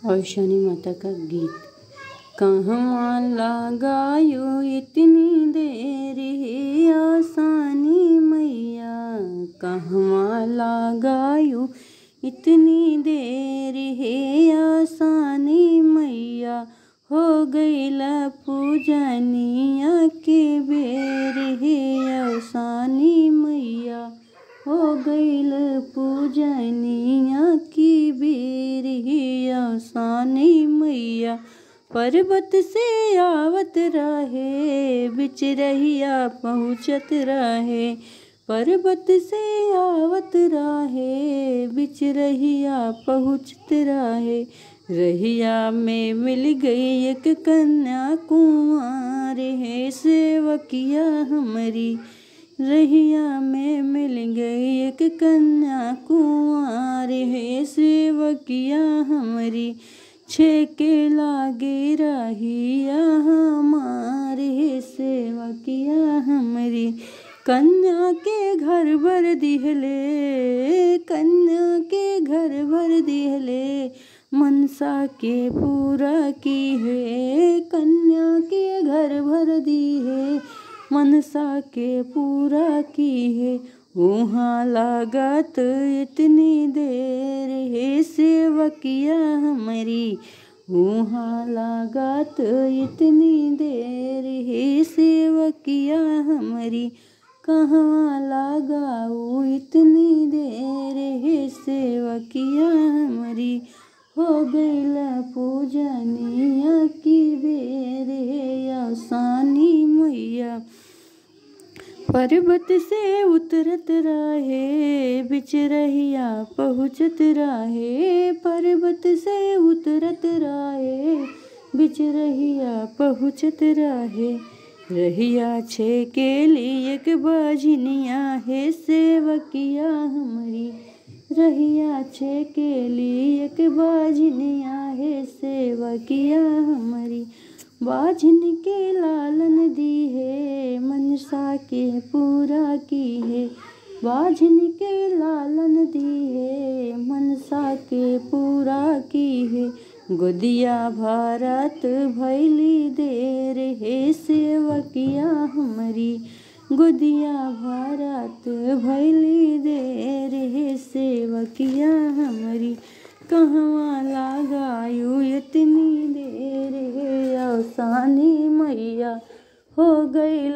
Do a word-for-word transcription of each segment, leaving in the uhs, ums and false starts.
औशानी माता का गीत। कहवा लगायो इतनी देर हे आसानी मैया, कहवा लगायो इतनी देर हे आसानी मैया, हो गईला पूजनिया के बेर हे आसानी मैया, हो गईल पूजनिया की बेर हे आसानी मैया। पर्वत से आवत रहे बिच रहिया पहुँचत रहे, पर्वत से आवत रहे बिच रहिया पहुँचत रहे, रहिया में मिल गई एक कन्या कुंवार है सेवकिया हमारी, रहिया में मिल गई एक कन्या कुंवार है सेवकिया हमारी, छेके लागे रहिया हमारे सेवकिया हमारी। कन्या के घर भर दिहले, कन्या के घर भर दिहले, मनसा के पूरा की है, कन्या के घर भर दी है, मनसा के पूरा की है। वहाँ लागत इतनी देर है सेवकिया हमारी, वहाँ लागत इतनी देर है सेवकिया हमारी, कहवा लगाऊ इतनी देर है सेवकिया हमारी, हो गईला पूजनिया की बेर है आसानी मैया। पर्वत से उतरत रहे बिच रहिया पहुँचत रहे, पर्वत से उतरत रहे बिच रहिया पहुँचत रहे, रहिया छेके लिए एक बाझनिया है सेवकिया हमारी, रहिया छेके लिए एक बाझनिया है सेवकिया हमारी। बाझन के लालन दी है मनसा के पूरा की है, बाझन के लालन दी है मनसा के पूरा की है, गोदिया भारत भैली देर है सेवकिया हमारी, गोदिया भारत भैली देर है सेवकिया हमारी, कहवा लगायू इतनी देर है आसानी मैया, हो गईल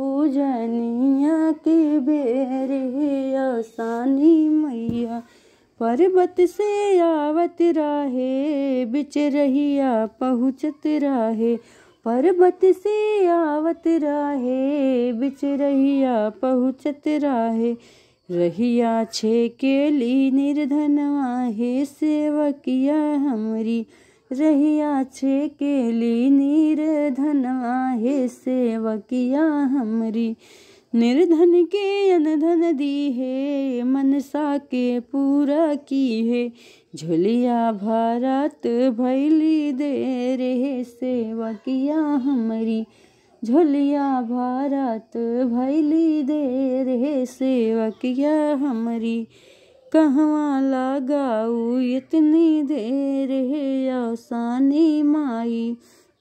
पूजनिया के बेर है आसानी मैया। पर्वत से आवत रहे बिच रहिया पहुँचत रहे, पर्वत से आवत रहे बिच रहिया पहुँचत रहे, रहिया छेके ली निर्धनवा है सेवकिया हमारी, रहिया छेके ली निर्धनवा है सेवकिया हमारी। निर्धन के अनधन दी है मनसा के पूरा की है, झोलिया भारत भैली देर है सेवकिया हमारी, झोलिया भारत भैली देर है सेवकिया हमारी, कहवा लगाऊ इतनी देर है आसानी माई,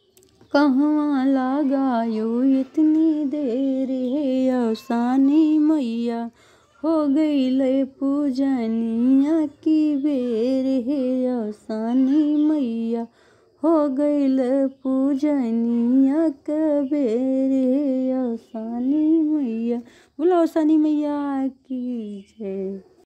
कहवा लगायो इतनी देर है आसानी मैया, हो गईले पूजनिया की बेर है आसानी मैया, हो गईले पूजनिया का बेर है आसानी मैया। बोलो आसानी मैया की जय।